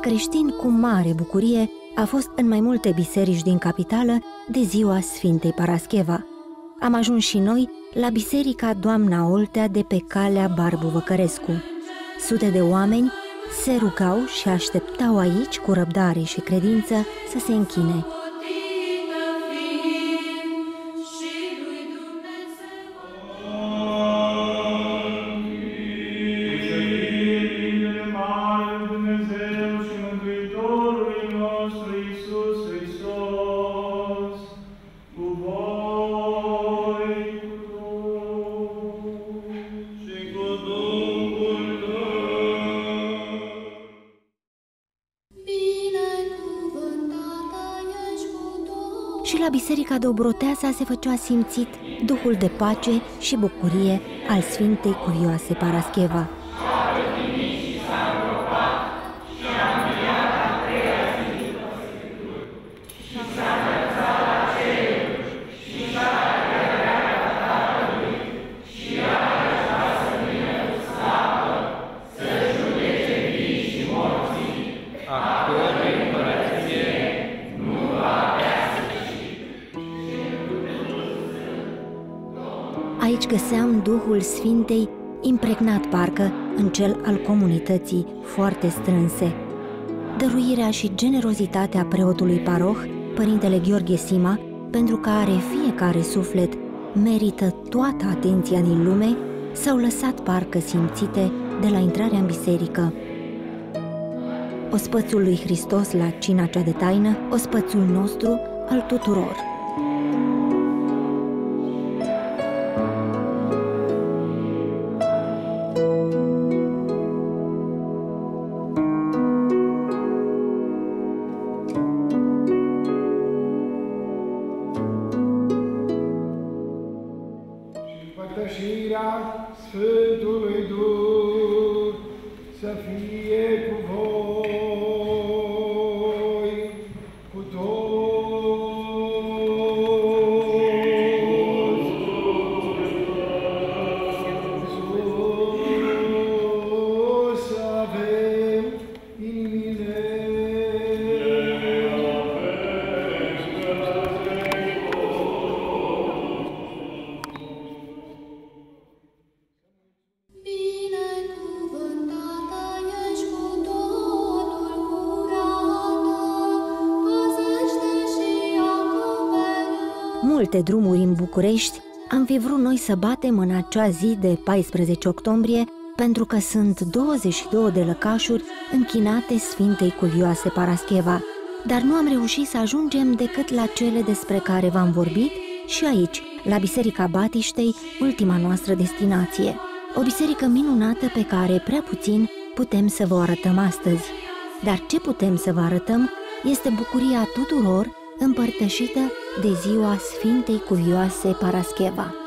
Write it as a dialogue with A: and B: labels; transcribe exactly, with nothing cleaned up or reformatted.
A: creștin cu mare bucurie a fost în mai multe biserici din capitală de ziua Sfintei Parascheva. Am ajuns și noi la Biserica Doamna Oltea de pe calea Barbu Văcărescu. Sute de oameni se rugau și așteptau aici cu răbdare și credință să se închine. Și la Biserica Dobroteasa se făcea simțit duhul de pace și bucurie al Sfintei Cuvioase Parascheva. Aici găseam Duhul Sfintei impregnat parcă în cel al comunității foarte strânse. Dăruirea și generozitatea preotului paroh, Părintele Gheorghe Sima, pentru care fiecare suflet merită toată atenția din lume, s-au lăsat parcă simțite de la intrarea în biserică. Ospățul lui Hristos la cina cea de taină, ospățul nostru al tuturor.
B: Părtășirea Sfântului Duh să fie cu voi, cu toți. Să avem inimile
A: multe drumuri în București, am fi vrut noi să batem în acea zi de paisprezece octombrie, pentru că sunt douăzeci și două de lăcașuri închinate Sfintei Cuvioase Parascheva, dar nu am reușit să ajungem decât la cele despre care v-am vorbit și aici, la Biserica Batiștei, ultima noastră destinație. O biserică minunată pe care prea puțin putem să vă arătăm astăzi. Dar ce putem să vă arătăm este bucuria tuturor împărtășită de ziua Sfintei Cuvioase Parascheva.